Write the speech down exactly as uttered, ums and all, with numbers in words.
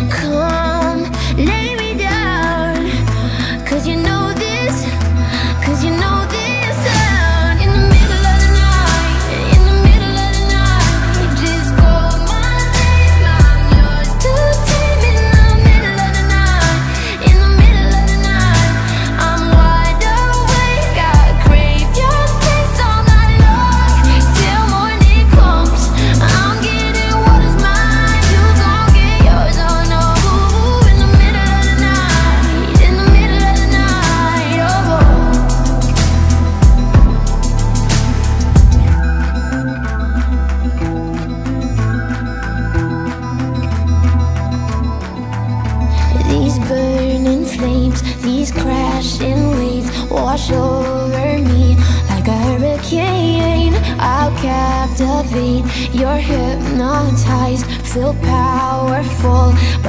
Come, lay me down, 'cause you know this, 'cause you know this sound. In the middle of the night, in the middle of the night, just call my name, I'm yours to tame. In the middle of the night, in the middle of the night, I'm wide awake, I crave your taste all night long, till morning comes. I'm getting what is mine, you gon' get yours, oh no. In the middle of the night, in the middle of the night, oh. These burning flames, these crashing waves wash over me like a hurricane. I'll captivate, you're hypnotized, feel powerful, but